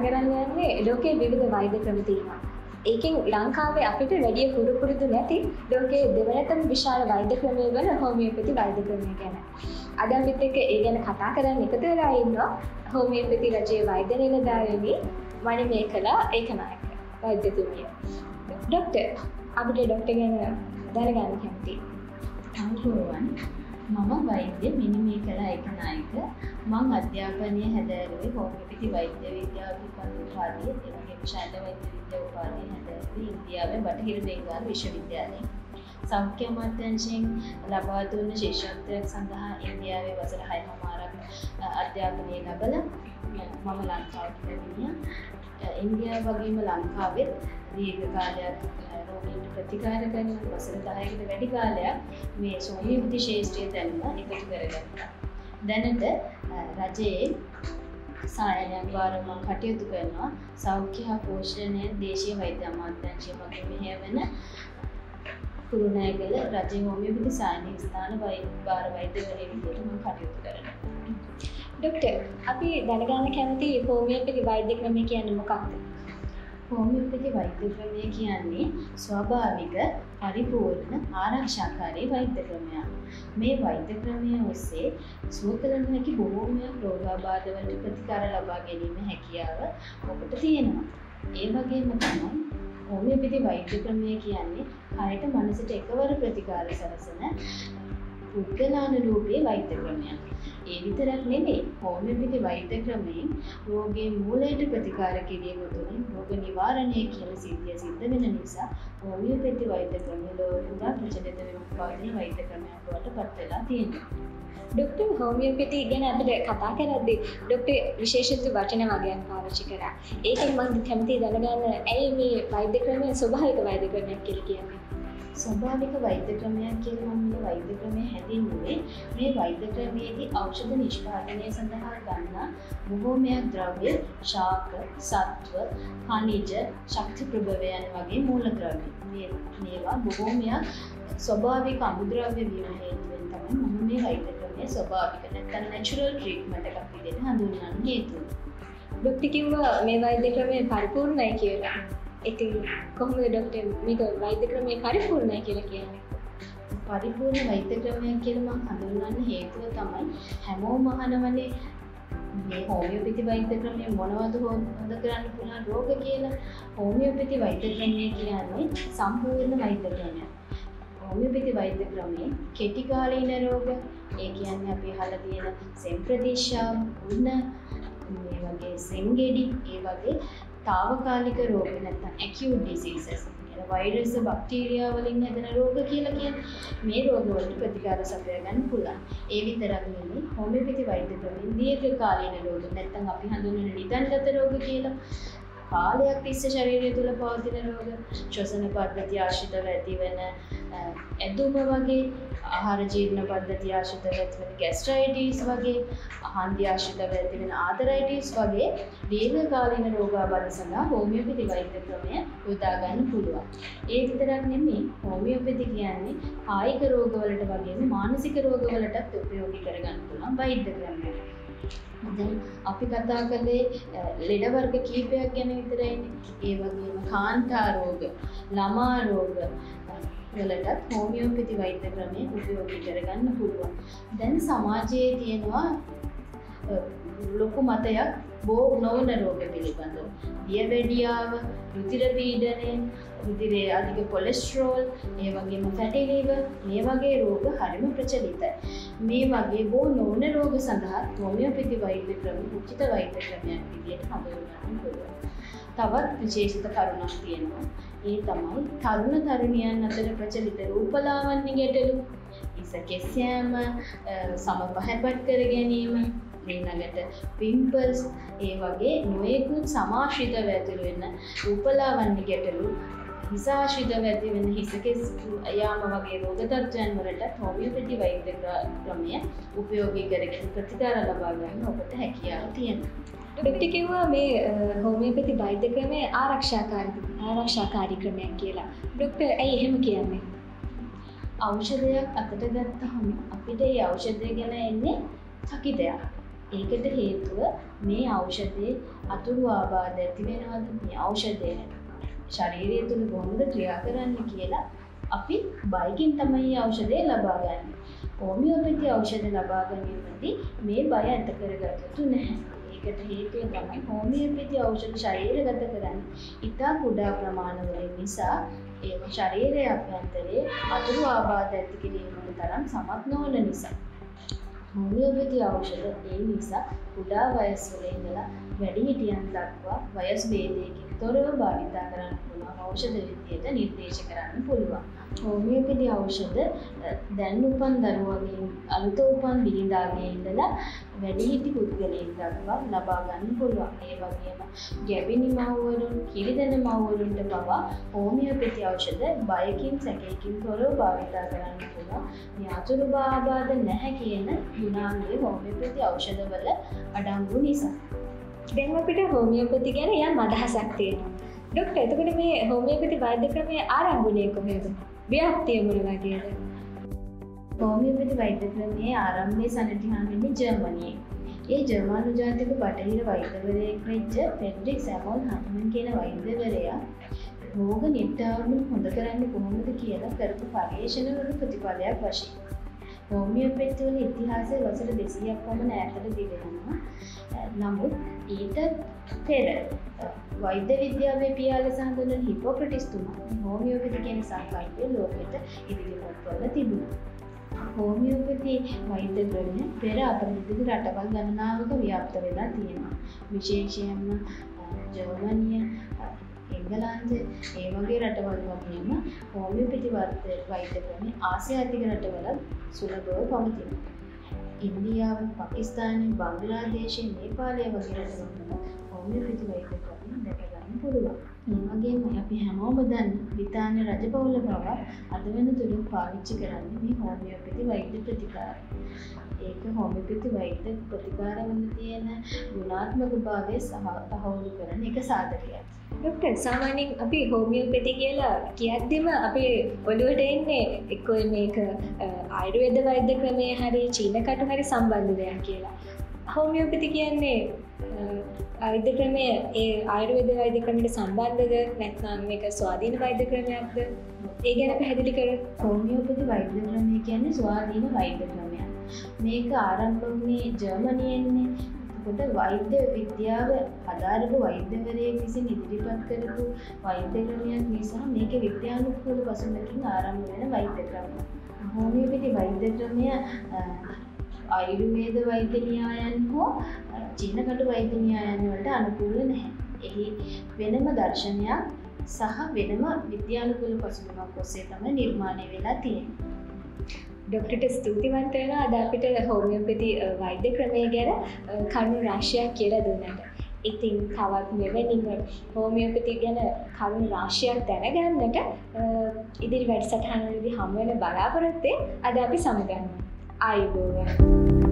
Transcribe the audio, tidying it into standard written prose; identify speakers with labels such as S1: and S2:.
S1: කරන්න යන්නේ ලෝකයේ විවිධ වෛද්‍ය ක්‍රම තියෙනවා. ඒකෙන් ලංකාවේ අපිට වැඩි පුරුදු නැති ලෝකයේ දෙවනතම විශාල වෛද්‍ය ක්‍රමය වන හෝමියෝපැති වෛද්‍ය ක්‍රමය ගැන. අද අපිත් එක්ක ඒ ගැන කතා කරන්න එකතු වෙලා ඉන්නවා හෝමියෝපැති රජයේ වෛද්‍ය නිලධාරිනි මණිමේකලා ඒකනායක වෛද්‍යතුමිය. ડોක්ටර් අපිට ડોක්ටර් ගැන දැනගන්න කැමතියි.
S2: අනුරෝවන් මම වෛද්‍ය මණිමේකලා ඒකනායක. මම අධ්‍යාපනය හැදෑරුවේ හෝමියෝපැති වෛද්‍ය විද්‍යාව උපාධිය එවැගේම ශල්‍ය වෛද්‍ය විද්‍යා උපාධිය හැදෑරුවේ ඉන්දියාවේ බටහිර බෙන්ගාල් විශ්වවිද්‍යාලයේ. සෞඛ්‍ය අමාත්‍යාංශයෙන් ලබා දුන්න ශිෂ්‍යත්වයක් සඳහා ඉන්දියාවේ වසර 6කමාරක් අධ්‍යාපනය ලැබලා මම ලංකාවට පැමිණියා. ඉන්දියාව වගේම ලංකාවෙත් දීර්ඝ කාලයක් රෝගීන්ට ප්‍රතිකාර කරන වසර 10කට වැඩි කාලයක් මේ හෝමියෝපැති ශාස්ත්‍රීය දැනුම එකතු කරගත්තා. දැනට රජයේ සායනයක් වාරව මම කටයුතු කරනවා. සෞඛ්‍ය හා පෝෂණය දේශීය වෛද්‍ය අමාත්‍යාංශය මගින් මෙහෙයවන කුරුණෑගල රජයේ හෝමියෝපැති සායනික ස්ථාන භාර වෛද්‍යවරිය විදිහට මම කටයුතු කරනවා.
S1: ડોක්ටර් අපි දැනගන්න කැමති හෝමියෝපැති වෛද්‍ය ක්‍රමය කියන්නේ මොකක්ද?
S2: හෝමියෝපැති වෛද්‍ය ක්‍රමය කියන්නේ ස්වාභාවික පරිපූර්ණ ආරක්ෂාකාරී වෛද්‍ය ක්‍රමයක්. මේ වෛද්‍ය ක්‍රමය ඔස්සේ සුව කළ නොහැකි බොහෝමයක් රෝගාබාධවලට ප්‍රතිකාර ලබා ගැනීම හැකියාව ඔබට තියෙනවා. ඒ වගේම තමයි හෝමියෝපැති වෛද්‍ය ක්‍රමය කියන්නේ කයට මනසට එකවර ප්‍රතිකාර සලසන පුද්ගලානුරූපී වෛද්‍ය ක්‍රමයක්. ඒ විතරක් නෙවෙයි හෝමියෝපැති වෛද්‍ය ක්‍රමයෙන් රෝගයේ මූලයට ප්‍රතිකාර කිරීම තුළින් රෝග නිවාරණය කියන සිද්ධිය සිද්ධ වෙන නිසා හෝමියෝපැති වෛද්‍ය ක්‍රමය ලෝක පුරා ප්‍රචලිත වෙමින් පවතින වෛද්‍ය ක්‍රමයක් බවට පත් වෙලා තියෙනවා.
S1: ડોක්ටර් හෝමියෝපැති ගැන අපිට කතා කරද්දී ડોක්ටර් විශේෂිත වචන වගයක් පාවිච්චි කරා. ඒකෙන් මම කැමතියි දැනගන්න ඇයි මේ වෛද්‍ය ක්‍රමය ස්වභාවික වෛද්‍ය ක්‍රමයක් කියලා කියන්නේ?
S2: ස්වභාවික වෛද්‍ය ක්‍රමයක් කියලා මම මේ වෛද්‍ය ක්‍රමය හැදින්නුවේ මේ වෛද්‍ය ක්‍රමයේදී ඖෂධ නිෂ්පාදනය සඳහා ගන්නා බොහෝමයක් ද්‍රව්‍ය, ශාක, සත්ව, ಖನಿජ, ශක්ති ප්‍රභවයන් වගේ මූලද්‍රව්‍ය. මේවා බොහෝමයක් ස්වභාවික අමුද්‍රව්‍ය වීම හේතුවෙන් තමයි මම මේ වෛද්‍ය ක්‍රමය ස්වභාවික නැත්නම් නැචරල් ට්‍රීට්මන්ට් එකක් විදිහට හඳුන්වන්න හේතුව.
S1: ડોක්ටර් කිව්වා මේ වෛද්‍ය ක්‍රමය පරිපූර්ණයි කියලා. ඉතින් කොහොමද ડોක්ටර් මේක වෛද්‍ය ක්‍රමය පරිපූර්ණයි කියලා කියන්නේ?
S2: පරිපූර්ණ වෛද්‍ය ක්‍රමයක් කියලා මම හඳුන්වන්න හේතුව තමයි හැමෝම අහනවනේ මේ හෝමියෝපැති වෛද්‍ය ක්‍රමය මොනවද හොඳ කරන්න පුළුවන් රෝග කියලා. හෝමියෝපැති වෛද්‍ය ක්‍රමය කියන්නේ සම්පූර්ණ වෛද්‍ය ක්‍රමයක්. හෝමියෝපැති වෛද්‍ය ක්‍රමයේ කෙටි කාලීන රෝග, ඒ කියන්නේ අපි අහලා තියෙන සෙම්ප්‍රදේශාව, උණ, මේ වගේ සෙන්ගෙඩි, ඒ වගේ තාවකාලික රෝග නැත්නම් acute diseases කියන වෛරස් බැක්ටීරියා වලින් හැදෙන රෝග කියලා කියන්නේ මේ රෝග වලට ප්‍රතිකාර සපයා ගන්න පුළුවන්. ඒ විතරක් නෙමෙයි හෝමියෝපැති වෛද්‍ය ක්‍රමයෙන් දීර්ඝකාලීන රෝග නැත්නම් අපි හඳුන්වන නිදන්ගත රෝග කියලා කාලයක් තිස්සේ ශරීරය තුළ පවතින රෝග, ශ්වසන පද්ධතිය ආශ්‍රිතව ඇතිවන ඇදුම වගේ, ආහාර ජීර්ණ පද්ධතිය ආශ්‍රිතව ඇතිවන ગેස්ට්‍රයිටිස් වගේ, හන්දි ආශ්‍රිතව ඇතිවන ආතරයිටිස් වගේ දීර්ඝකාලීන රෝගාබාධ සඳහා හෝමියෝපැති වෛද්‍ය ක්‍රමය යොදා ගන්න පුළුවන්. ඒ විතරක් නෙමෙයි හෝමියෝපැති කියන්නේ කායික රෝගවලට වගේම මානසික රෝගවලටත් උපයෝගී කරගන්න පුළුවන් වෛද්‍ය ක්‍රමයක්. දැන් අපි කතා කළේ ලෙඩ වර්ග කීපයක් ගැන විතරයිනේ. ඒ වගේම කාන්තා රෝග, ළමා රෝග වලටත් හෝමියෝපැති වෛද්‍ය ක්‍රමය උපයෝගී කරගන්න පුළුවන්. දැන් සමාජයේ තියෙනවා ලොකු මතයක් බෝ නොවන රෝග පිළිබඳව. දියවැඩියාව, රුධිර පීඩනය, රුධිරයේ අධික කොලෙස්ටරෝල්, ඒ වගේම ෆැටි ලිවර්, මේ වගේ රෝග හරිම ප්‍රචලිතයි. මේ වගේ බෝ නොවන රෝග සඳහා හෝමියෝපැති වෛද්‍ය ක්‍රමය උචිත වෛද්‍ය ක්‍රමයක් විදිහට හඳුන්වන්න පුළුවන්. තවත් විශේෂිත කරුණක් තියෙනවා. ඒ තමයි තරුණ තරුණියන් අතර ප්‍රචලිත රූපලාවන්‍ය ගැටලු, ඉස කෙස්යෑම, සම පහපත් කර ගැනීම, ඊළඟට පිම්පල්ස්, ඒ වගේ නොයෙකුත් සමාශ්‍රිතව ඇතිවන රූපලාවන්‍ය ගැටලු, හිසාශ්‍රිතව ඇති වෙන හිසකෙස් යාම වගේ රෝග තත්ත්වයන් වලට හෝමියෝපැති වෛද්‍ය ක්‍රමය උපයෝගී කරගෙන ප්‍රතිකාර ලබා ගන්න ඔබට හැකියාව තියෙනවා.
S1: ડોක්ටර් කිව්වා මේ හෝමියෝපැති වෛද්‍ය ක්‍රමය ආරක්ෂාකාරී ක්‍රමයක් කියලා. ડોක්ටර් ඇයි එහෙම කියන්නේ?
S2: ඖෂධයක් අතට ගත්තහම අපිට ඒ ඖෂධය ගැන එන්නේ චකිතයක්. ඒකට හේතුව මේ ඖෂධයේ අතුරු ආබාධ ඇති වෙනවද මේ ඖෂධය ශරීරය තුළ කොහොමද ක්‍රියා කරන්නේ කියලා අපි බයකින් තමයි මේ ඖෂධය ලබා ගන්න. හෝමියෝපැති ඖෂධ ලබා ගැනීමදී මේ බය ඇත කරගත යුතු නැහැ. ඒකට හේතුව තමයි හෝමියෝපැති ඖෂධ ශරීරගත කරන්නේ ඉතා කුඩා ප්‍රමාණවලින් නිසා ඒ ශරීරයේ අභ්‍යන්තරයේ අතුරු ආබාධ ඇති කිරීමට තරම් සමත් නොවන නිසා. හෝමියෝපැති ඖෂධ ඒ නිසා කුඩා වයස් වල ඉඳලා වැඩිහිටියන් දක්වා වයස් භේදයකින් තොරව භාවිතා කරන්න පුළුවන් ඖෂධ විදියට නිර්දේශ කරන්න පුළුවන්. හෝමියෝපැති ඖෂධ දැන් උපන් දරුවන්ගෙන් අලුත උපන් බිරිඳාගේ ඉඳලා වැඩිහිටි පුද්ගලයන් දක්වා ලබා ගන්න පුළුවන්. ඒ වගේම ගැබිණි මව්වරුන්, කිරිදෙන මව්වරුන්ට පවා හෝමියෝපැති ඖෂධ බයකින් සැකයකින් තොරව භාවිතා කරන්න පුළුවන්. මේ අතුරු ආබාධ නැහැ කියන ගුණාංගය හෝමියෝපැති ඖෂධවල අඩංගු නිසා.
S1: දැන් අපිට හෝමියෝපැති ගැන යම් අදහසක් තියෙනවා. ડોක්ටර් එතකොට මේ හෝමියෝපැති වෛද්‍ය ක්‍රමයේ ආරම්භණය කොහේද? ව්‍යාප්තිය මොන වගේද?
S2: හෝමියෝපැති වෛද්‍ය ක්‍රමයේ ආරම්භය සනිටුහන් වෙන්නේ ජර්මනියේ. ඒ ජර්මන් ජාතික බටහිර වෛද්‍යවරයෙක් වෙච්ච ෆ්‍රෙඩරික් සැමුවෙල් හන්ට්මන් කියන වෛද්‍යවරයා රෝග නිට්ටාවම හොඳ කරන්නේ කොහොමද කියලා කරපු පරීක්ෂණවල ප්‍රතිඵලයක් වශයෙන් හෝමියෝපැති වල ඉතිහාසය වසර 200ක් පමණ ඈතට දිවෙනවා. නමුත් ඊට පෙර වෛද්‍ය විද්‍යාවේ පියාල සඳහන් හිපොක්‍රටිස් තුමා හෝමියෝපැති කියන සංකල්පය ලෝකෙට ඉදිරිපත් කරලා තිබුණා. හෝමියෝපැති වෛද්‍ය ක්‍රමය පෙර අපරිමිත රටවල් ගණනාවක ව්‍යාප්ත වෙලා තියෙනවා. විශේෂයෙන්ම ජර්මනිය, එංගලන්තය ඒ වගේ රටවල් වගේම හෝමියෝපැති වෛද්‍ය ක්‍රමය ආසියාතික රටවල සුලභව පවතිනවා. ඉන්දියාව, පාකිස්තානය, බංග්ලාදේශය, නේපාලය වගේ රටවල හෝමියෝපැති වෛද්‍ය ක්‍රමය දැක ගන්න පුළුවන්. ඒ වගේම අපි හැමෝම දන්න බ්‍රිතාන්‍ය රජපෞල බව අද වෙනතුරු පාවිච්චි කරන්නේ මේ හෝමියෝපැති වෛද්‍ය ප්‍රතිකාර. ඒක හෝමියෝපැති වෛද්‍ය ප්‍රතිකාරවල තියෙන ගුණාත්මක භාවය තහවුරු කරන එක සාධකයක්.
S1: ડોක්ටර් සාමාන්‍යයෙන් අපි හෝමියෝපැති කියලා කියද්දිම අපේ ඔළුවට එන්නේ එක්කෝ මේක ආයුර්වේද වෛද්‍ය ක්‍රමයේ හරි චීන කටු හරි සම්බන්ධ දෙයක් කියලා. හෝමියෝපැති කියන්නේ වෛද්‍ය ක්‍රමය ඒ ආයුර්වේද වෛද්‍ය ක්‍රමයට සම්බන්ධද නැත්නම් මේක ස්වාධීන වෛද්‍ය ක්‍රමයක්ද? ඒ ගැන පැහැදිලි කරන්න.
S2: හෝමියෝපැති වෛද්‍ය ක්‍රමය කියන්නේ ස්වාධීන වෛද්‍ය ක්‍රමයක්. මේක ආරම්භ වුණේ ජර්මනියෙන්නේ. කොට වෛද්‍ය විද්‍යාව අදාළව වෛද්‍යවරයෙක් විසින් ඉදිරිපත් කරපු වෛද්‍ය ක්‍රමයක් නිසා මේක විද්‍යානුකූල පසුබිමකින් ආරම්භ වෙන වෛද්‍ය ක්‍රමයක්. හෝමියෝපැති වෛද්‍ය ක්‍රමය ආයුර්වේද වෛද්‍ය න්‍යායන් හෝ චීන කටු වෛද්‍ය න්‍යායන් වලට අනුකූල නැහැ. එහි වෙනම දර්ශනයක් සහ වෙනම විද්‍යානුකූල පසුබිමක් ඔස්සේ තමයි නිර්මාණය වෙලා තියෙන්නේ.
S1: ඩොක්ටර්ට ස්තුතිවන්ත වෙනවා අද අපිට හෝමියෝපැති වෛද්‍ය ක්‍රමය ගැන කරුණු රාශියක් කියලා දුන්නට. ඉතින් තවත් මෙවැනිම හෝමියෝපැති ගැන කරුණු රාශියක් දැනගන්නට ඉදිරි වැඩසටහනවලදී හමු වෙන බලාපොරොත්තුෙන් අද අපි සමුගන්නවා. ආයුබෝවන්.